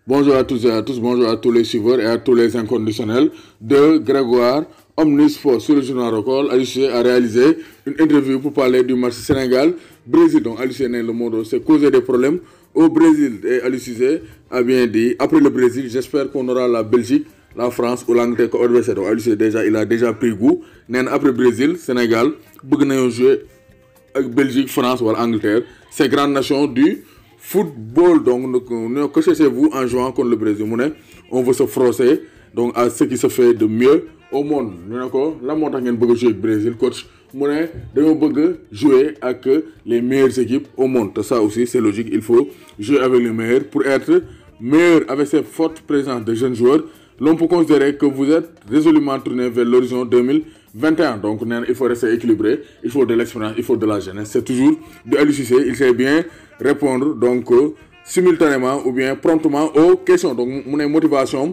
Bonjour à tous et à tous, bonjour à tous les suiveurs et à tous les inconditionnels de Grégoire Omnisport. Sur le journal Record, Aliou Cissé a réalisé une interview pour parler du match Sénégal-Brésil. Donc Aliou Cissé, le monde s'est causé des problèmes au Brésil. Et Aliou Cissé a bien dit, après le Brésil, j'espère qu'on aura la Belgique, la France ou l'Angleterre comme adversaire. Donc Aliou Cissé, il a déjà pris goût. Après Brésil, Sénégal, bëgg nañu jouer avec Belgique, France ou Angleterre. Ces grandes nations du football. Donc, que cherchez-vous en jouant contre le Brésil? On veut se froisser donc, à ce qui se fait de mieux au monde. La montagne ngeen bëgg jouer avec Brésil, coach. Dañoo bëgg jouer avec les meilleures équipes au monde. Ça aussi, c'est logique. Il faut jouer avec les meilleurs pour être meilleur avec cette forte présence de jeunes joueurs. L'on peut considérer que vous êtes résolument tourné vers l'horizon 2021. Donc, il faut rester équilibré, il faut de l'expérience, il faut de la jeunesse. C'est toujours de Aliou Cissé. Il sait bien répondre donc simultanément ou bien promptement aux questions. Donc, mon motivation,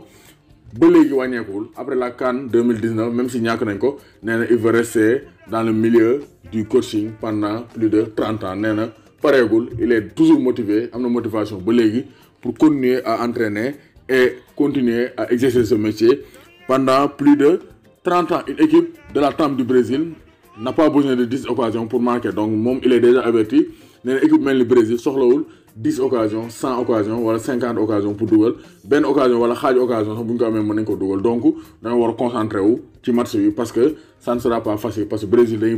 après la CAN 2019, même si il veut rester dans le milieu du coaching pendant plus de 30 ans. Il est toujours motivé, il a une motivation pour continuer à entraîner et continuer à exercer ce métier pendant plus de 30 ans. Une équipe de la TAM du Brésil n'a pas besoin de 10 occasions pour marquer. Donc, il est déjà averti. L'équipe du Brésil sort 10 occasions, 100 occasions, voilà 50 occasions pour double. Ben occasion, voilà 5 occasions, donc on va concentrer sur le match parce que ça ne sera pas facile. Parce que le Brésil,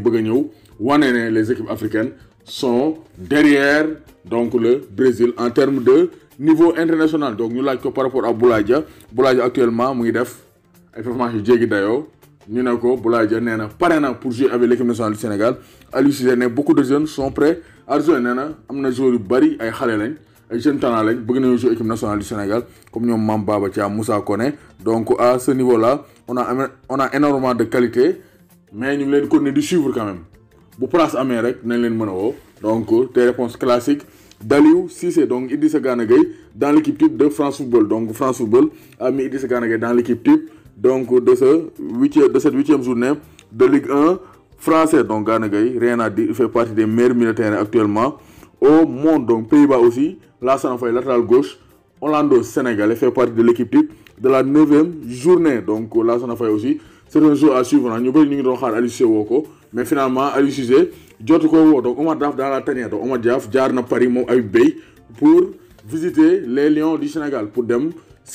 les équipes africaines sont derrière donc, le Brésil en termes de niveau international. Donc, nous l'avons par rapport à Boulaye Dia. Boulaye Dia actuellement, il a fait performance de Dayo. Nous avons Boulaye Dia pour jouer avec l'équipe nationale du Sénégal. Aliou Cissé, beaucoup de jeunes sont prêts à jouer. Il y a des joueurs qui sont des jeunes talents qui veulent jouer l'équipe nationale du Sénégal, comme nous Mamba Batia, Moussa Kone. Donc, à ce niveau-là, on a énormément de qualité, mais nous devons les suivre quand même. Pour place Amérique, nous devons donc, des réponses classiques d'Aliou Cissé. Donc, Idrissa Gana Gueye dans l'équipe type de France Football. Donc, France Football a mis Idrissa Gana Gueye dans l'équipe type donc, de cette 8e journée de Ligue 1 français. Donc, Gana Gueye, rien à dire, il fait partie des meilleurs militaires actuellement au monde. Donc, Pays-Bas aussi, Lassana Faye, latéral gauche, Orlando Sénégalais, fait partie de l'équipe type de la 9e journée. Donc, Lassana Faye aussi, c'est un jeu à suivre. Nous avons Aliou Cissé mais finalement, Aliou Cissé, donc Omar Daf dans la tanière. Donc, Omar Daf, jaar na Paris, pour visiter les Lions du Sénégal, pour dem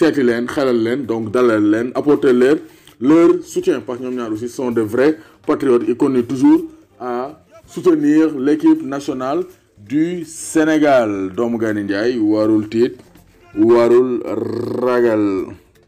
donc apporter leur soutien parce que nous aussi sont de vrais patriotes. Ils connaissent toujours à soutenir l'équipe nationale du Sénégal. Dom Gani Ndiaye, warul tit, warul ragal.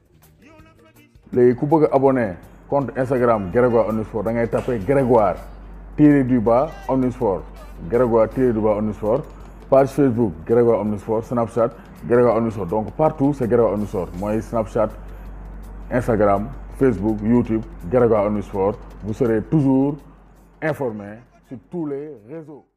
Les ku bëgg abonné compte Instagram Grégoire Omnisport da ngay taper Grégoire Omnisport, Grégoire Omnisport. Page Facebook Grégoire Omnisport, Snapchat Grégoire Omnisport. Donc partout c'est Grégoire Omnisport. Moi Snapchat, Instagram, Facebook, YouTube, Grégoire Omnisport. Vous serez toujours informé sur tous les réseaux.